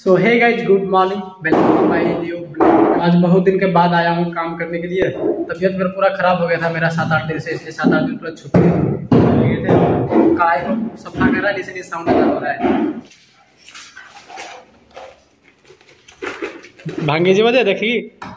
So hey guys, good morning, welcome to my new blog. आज बहुत दिन के बाद आया हूँ काम करने के लिए। तबीयत मेरा पूरा खराब हो गया था मेरा 7-8 दिन से, इसलिए 7-8 दिन पूरा छुट्टी लिए थे। काय को सफा कर रहा है, इसलिए साउंड अच्छा हो रहा है। भांगी जी वजह देखी।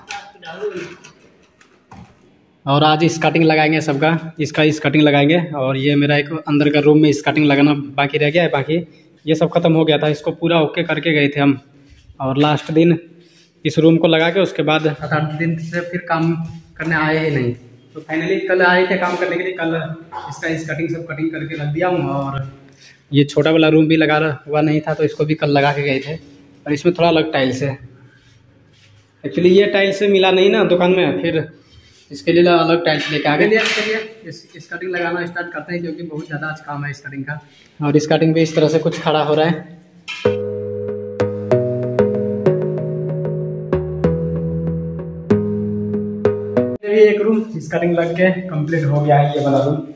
और आज स्कर्टिंग लगाएंगे सबका, इसका स्कर्टिंग लगाएंगे। और ये मेरा एक अंदर का रूम में स्कर्टिंग लगाना बाकी रह गया है। बाकी ये सब खत्म हो गया था, इसको पूरा ओके करके गए थे हम। और लास्ट दिन इस रूम को लगा के उसके बाद 7-8 दिन से फिर काम करने आए ही नहीं। तो फाइनली कल आए थे काम करने के लिए। कल इसका स्कर्टिंग सब कटिंग करके रख दिया हूँ। और ये छोटा वाला रूम भी लगा हुआ नहीं था, तो इसको भी कल लगा के गए थे। और इसमें थोड़ा अलग टाइल्स है। एक्चुअली ये टाइल्स मिला नहीं ना दुकान में, फिर इसके लिए अलग टाइल्स लेके आ गए। स्कर्टिंग लगाना स्टार्ट करते हैं, क्योंकि बहुत ज़्यादा आज काम है स्कर्टिंग का। और स्कर्टिंग भी इस तरह से कुछ खड़ा हो रहा है। ये एक रूम स्कर्टिंग लग के कंप्लीट हो गया है, ये वाला रूम।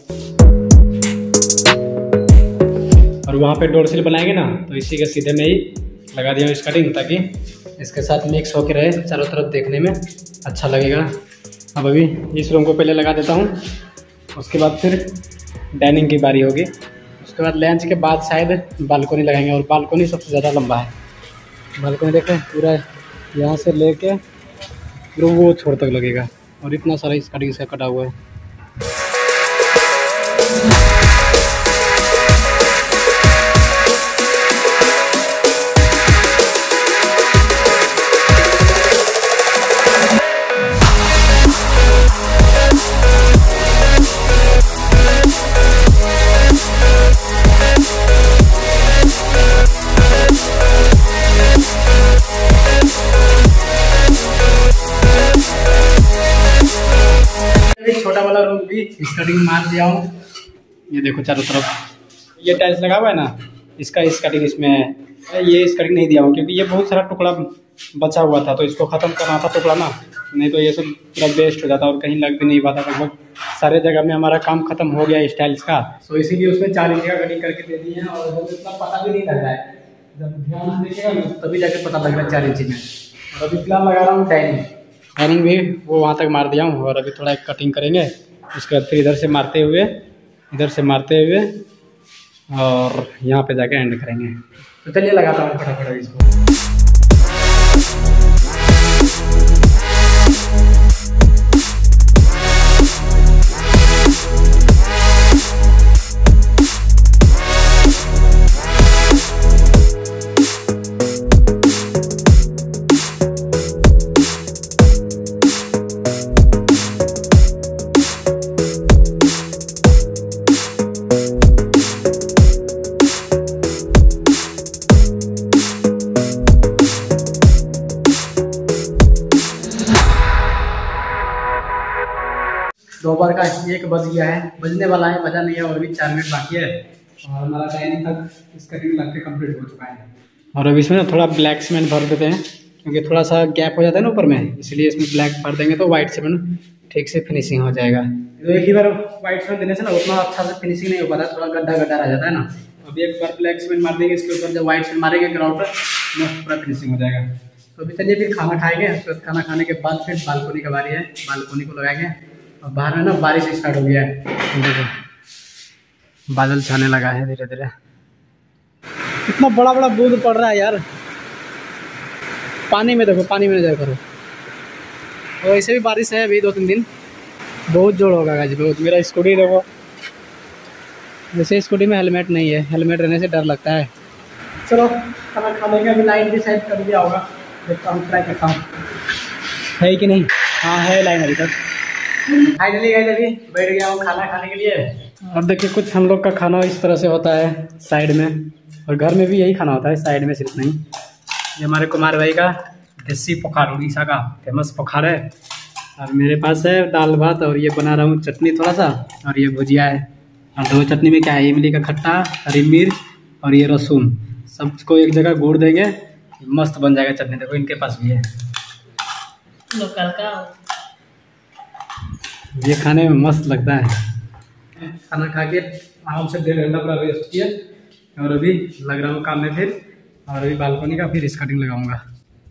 और वहाँ पे डोर सिल बनाएंगे ना, तो इसी के सीधे में ही लगा दिया स्कर्टिंग, ताकि इसके साथ मिक्स होके रहे, चारों तरफ देखने में अच्छा लगेगा। अब अभी इस रूम को पहले लगा देता हूँ, उसके बाद फिर डाइनिंग की बारी होगी। उसके बाद लंच के बाद शायद बालकोनी लगाएंगे। और बालकोनी सबसे ज़्यादा लंबा है। बालकोनी देखें, पूरा यहाँ से लेके पूरा वो छोर तक लगेगा। और इतना सारा स्कर्टिंग से कटा हुआ है। छोटा वाला रूम भी स्कर्टिंग मार दिया हूँ। ये देखो चारों तरफ ये टाइल्स लगा हुआ है ना, इसका स्कर्टिंग इसमें है। ये स्कर्टिंग नहीं दिया हूँ क्योंकि ये बहुत सारा टुकड़ा बचा हुआ था, तो इसको ख़त्म करना था टुकड़ा ना, नहीं तो ये सब पूरा वेस्ट हो जाता और कहीं लग भी नहीं पाता। लगभग सारे जगह में हमारा काम खत्म हो गया स्टाइल्स का, तो इसीलिए उसमें 4 इंच का कटिंग करके दे दिए हैं। और इतना पता भी नहीं लग रहा है, जब ध्यान से देखिएगा तभी जाके पता लग रहा है 4 इंच में। और अभी फिलहाल लगा रहा हूँ डाइनिंग भी वो वहाँ तक मार दिया हूँ। और अभी थोड़ा एक कटिंग करेंगे, उसके बाद फिर इधर से मारते हुए और यहाँ पे जाके एंड करेंगे। तो चलिए लगाता हूँ फटाफट इसको। दोपहर का 1 बज गया है, बजने वाला है, बजा नहीं है, और भी 4 मिनट बाकी है। और हमारा डाइनिंग तक स्कर्टिंग लग के कंप्लीट हो चुका है। और अब इसमें ना थोड़ा ब्लैक सीमेंट भर देते हैं, क्योंकि थोड़ा सा गैप हो जाता है ना ऊपर में, इसलिए इसमें ब्लैक भर देंगे तो वाइट सीमेंट ठीक से फिनिशिंग हो जाएगा। तो एक ही बार वाइट सीमेंट देने से ना उतना अच्छा से फिनिशिंग नहीं हो पाता, थोड़ा गड्ढा रह जाता है ना। अभी एक बार ब्लैक सीमेंट मार देंगे, इसके ऊपर जब वाइट सीमेंट मारेंगे ग्राउंड पर, मस्त पूरा फिनिशिंग हो जाएगा। तो अभी चलिए फिर खाना खाएंगे। उसके बाद खाना खाने के बाद फिर बालकोनी का बारी है, बालकोनी को लगाएंगे। और बाहर में ना बारिश स्टार्ट हो गया है, देखो बादल छाने लगा है धीरे धीरे। इतना बड़ा बड़ा बूंद पड़ रहा है यार पानी में, देखो पानी में नजर करो। और ऐसे भी बारिश है अभी 2-3 दिन, बहुत जोर होगा गाजी बहुत। मेरा स्कूटी देखो, वैसे स्कूटी में हेलमेट नहीं है, हेलमेट रहने से डर लगता है। चलो खाना खाने के अभी लाइन भी सेट कर दिया होगा, देखता हूँ, ट्राई करता हूँ है कि नहीं। हाँ है लाइन अभी तक। फाइनली गाइस अभी बैठ गया हूँ खाना खाने के लिए। और देखिए कुछ हम लोग का खाना इस तरह से होता है साइड में, और घर में भी यही खाना होता है साइड में, सिर्फ नहीं। ये हमारे कुमार भाई का देसी पोखार, उड़ीसा का फेमस पोखार है। और मेरे पास है दाल भात, और ये बना रहा हूँ चटनी थोड़ा सा, और ये भुजिया है। और 2 चटनी में क्या है, इमली का खट्टा, हरी मिर्च और ये लहसुन, सबको एक जगह घोड़ देंगे, मस्त बन जाएगा चटनी। देखो इनके पास भी है लोकल का, ये खाने में मस्त लगता है। खाना खा के आराम से 1.5 घंटा पूरा रेस्ट किया और अभी लग रहा हूँ काम में फिर। और अभी बालकोनी का फिर स्कर्टिंग लगाऊंगा।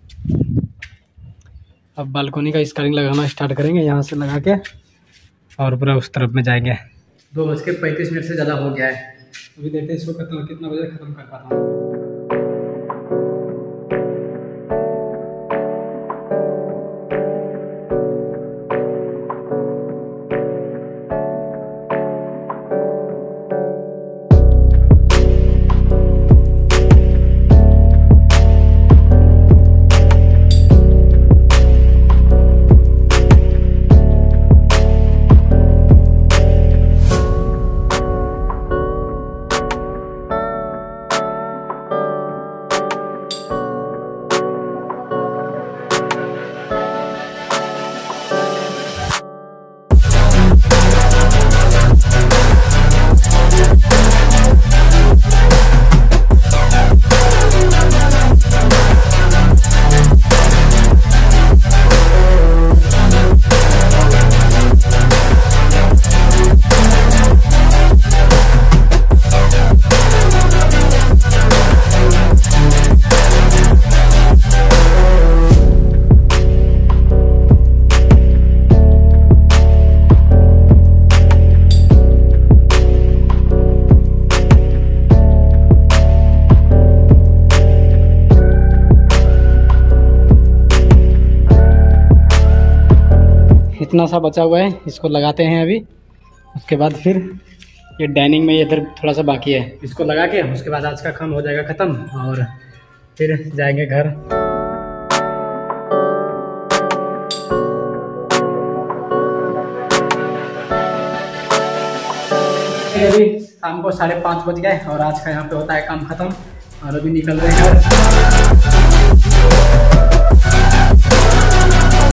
अब बालकोनी का स्कर्टिंग लगाना स्टार्ट करेंगे यहाँ से लगा के, और पूरा उस तरफ में जाएंगे। 2:35 से ज़्यादा हो गया है। अभी देखते हैं इसको कितना बजे ख़त्म कर पाता हूँ। इतना सा बचा हुआ है, इसको लगाते हैं अभी। उसके बाद फिर ये डाइनिंग में इधर थोड़ा सा बाकी है, इसको लगा के उसके बाद आज का काम हो जाएगा ख़त्म, और फिर जाएंगे घर। अभी शाम को 5:30 बज गए और आज का यहाँ पे होता है काम ख़त्म, और अभी निकल रहे हैं घर।